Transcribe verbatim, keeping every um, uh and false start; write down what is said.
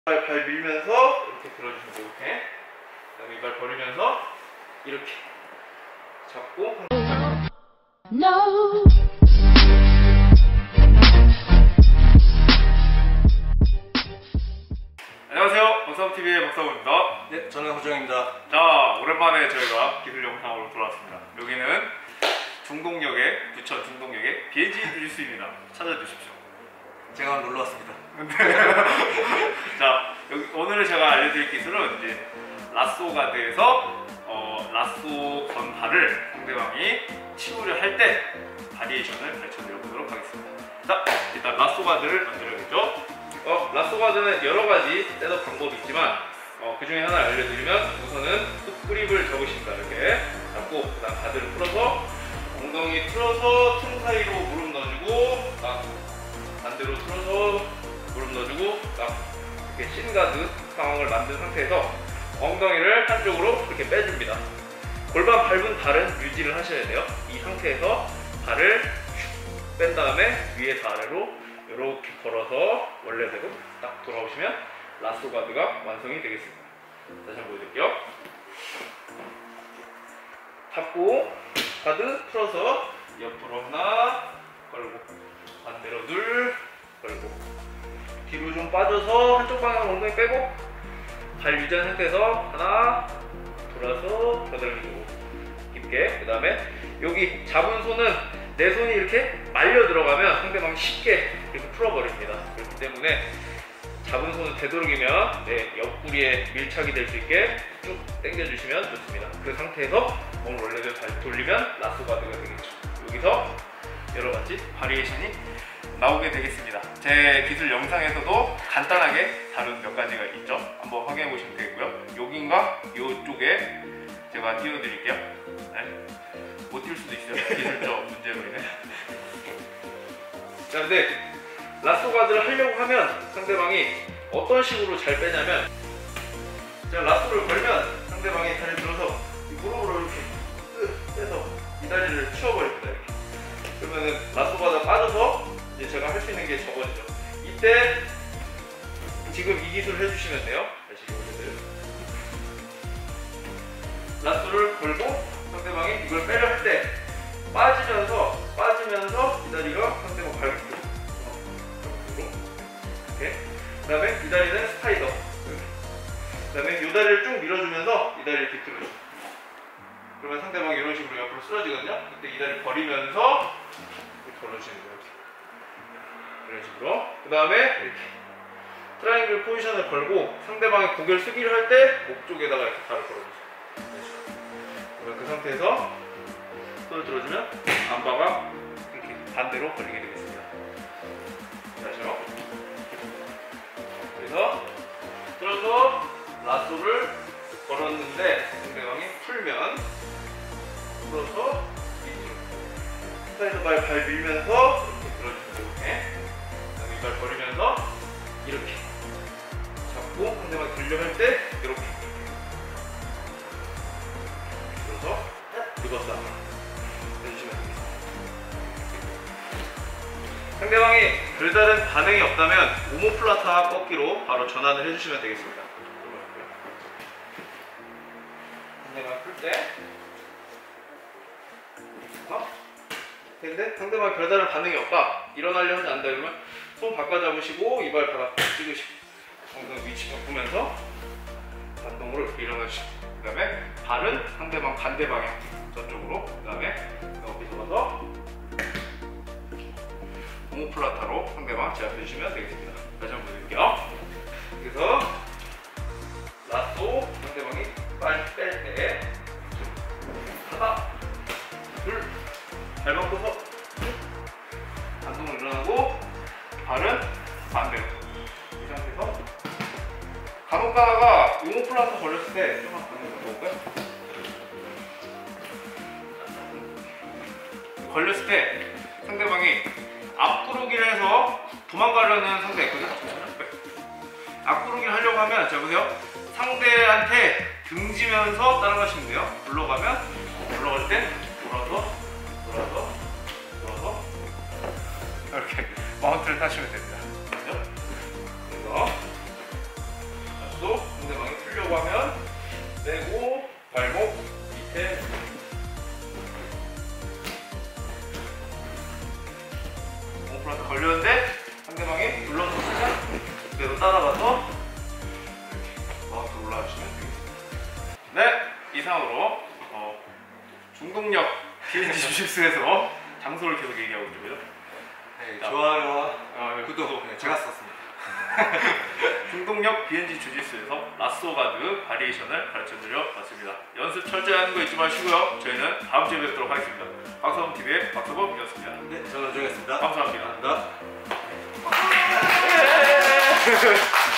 발, 발 밀면서 이렇게 들어주시면 되고, 이렇게. 그다음에 이발 버리면서 이렇게 잡고. No. 안녕하세요, 박사부티비의 박사부입니다. 네, 저는 허정입니다. 자, 오랜만에 저희가 기술 영상으로 돌아왔습니다. 여기는 중동역에, 부천 중동역에 비엔지 주짓수입니다. 찾아주십시오. 제가 놀러 왔습니다. 자, 여기, 오늘 제가 알려드릴 기술은 이제 라쏘 가드에서 어, 라쏘 건발을 상대방이 치우려 할 때 바리에이션을 가르쳐드려 보도록 하겠습니다. 자, 일단 라쏘 가드를 만들어야겠죠. 어, 라쏘 가드는 여러 가지 셋업 방법이 있지만 어, 그 중에 하나를 알려드리면 우선은 훅 그립을 잡으십니다. 이렇게 잡고 그 다음 가드를 풀어서 엉덩이 틀어서 틈 사이로 무릎 넣어주고 딱 반대로 틀어서 무릎 넣어주고 딱 이렇게 신가드 상황을 만든 상태에서 엉덩이를 한쪽으로 이렇게 빼줍니다. 골반 밟은 발은 유지를 하셔야 돼요. 이 상태에서 발을 뺀 다음에 위에서 아래로 이렇게 걸어서 원래대로 딱 돌아오시면 라쏘 가드가 완성이 되겠습니다. 다시 한번 보여드릴게요. 잡고 가드 풀어서 옆으로 하나 걸고 반대로 둘 걸고 뒤로 좀 빠져서 한쪽 방향 엉덩이 빼고 발 유지한 상태에서 하나 돌아서 겨드랑이 주고 깊게. 그 다음에 여기 잡은 손은 내 손이 이렇게 말려 들어가면 상대방이 쉽게 이렇게 풀어버립니다. 그렇기 때문에 잡은 손을 되도록이면 내 옆구리에 밀착이 될 수 있게 쭉 당겨주시면 좋습니다. 그 상태에서 몸을 원래대로 다시 돌리면 라쏘 가드가 되겠죠. 여기서 여러 가지 바리에이션이 나오게 되겠습니다. 제 기술 영상에서도 간단하게 다룬 몇 가지가 있죠. 한번 확인해 보시면 되겠고요. 여긴가 이쪽에 제가 띄워드릴게요. 네. 못 띄울 수도 있어요. 기술적 문제로 인해. 자, 근데 라쏘 가드를 하려고 하면 상대방이 어떤 식으로 잘 빼냐면, 제가 라쏘를 걸면 상대방이 다리 들어서 무릎으로 이렇게 빼서 이 다리를 치워버립니다. 이렇게. 그러면은 라쏘 가드가 빠져서 이제 제가 할 수 있는 게 적어지죠. 이때 지금 이 기술을 해주시면 돼요. 다시 보여드려요. 라쏘를 걸고 상대방이 이걸 빼려 할 때 빠지면서 빠지면서 이 다리가 상대방 밟고 이렇게. 그 다음에 이 다리는 스파이더. 그 다음에 이 다리를 쭉 밀어주면서 이 다리를 뒤틀어줘. 그러면 상대방이 이런 식으로 옆으로 쓰러지거든요. 그때 이 다리를 버리면서 이렇게 걸어주시는 거예요. 이런 식으로. 그 다음에 이렇게 트라이앵글 포지션을 걸고 상대방이 고개를 숙이려 할 때 목 쪽에다가 이렇게 발을 걸어주세요. 그러면 그 상태에서 손을 들어주면 안바가 이렇게 반대로 걸리게 되겠습니다. 다시요. 그래서 들어서 라쏘를 걸었는데 상대방이 풀면 풀어서 밑으로 사이드 발, 발 밀면서 이렇게 들어주세요. 이렇게. 그다음에 이발 버리면서 이렇게 잡고 상대방이 들려 할 때 이렇게 들어서 리버스 해주시면 되겠습니다. 상대방이 별다른 반응이 없다면 오모플라타 꺾기로 바로 전환을 해주시면 되겠습니다. 상대방 풀 때 어? 근데 상대방이 별다른 반응이 없다, 일어나려 하지 않는다 그러면 손 바꿔 잡으시고 이발 바닥 찍으시고 엉덩이 위치 바꾸면서 반동으로 이렇게 일어나시고, 그 다음에 발은 상대방 반대 방향 저쪽으로, 그 다음에 여기서 가서 오모플라타로 상대방 제압해 주시면 되겠습니다. 다시 한번 보여드릴게요. 그래서 라쏘 상대방이 빨 뺄 때 하나 둘 발 바꿔서 반동을 일어나고 발은 반대로 이 상태에서 간혹 가다가 오모플라타 걸렸을 때 조금만 반응을 해볼까요? 걸렸을 때 상대방이 앞구르기를 해서 도망가려는 상대가 있거든요. 앞구르기를 하려고 하면 자 보세요. 상대한테 등지면서 따라가시면 돼요. 올라가면 올라갈 때 돌아서 돌아서 돌아서 이렇게 마운트를 타시면 됩니다. 그렇죠? 그래서 발목 밑에 오므플란트 걸렸는데 상대방이 눌러놓으면 그대로 따라가서 마우스 올라가시면 되겠습니다. 네, 이상으로 어, 중동력 비엔지 주짓수에서 장소를 계속 얘기하고 있고요. 네, 좋아요와 어, 구독 네, 제가 썼습니다. 중동력 비엔지 주짓수에서 라쏘 가드 바리에이션을 가르쳐드려 봤습니다. 연습 철저히 하는 거 잊지 마시고요. 저희는 다음 주에 뵙도록 하겠습니다. 박서범티비의 박서범이었습니다. 네, 저는 호정이었습니다. 감사합니다. 감사합니다. 예!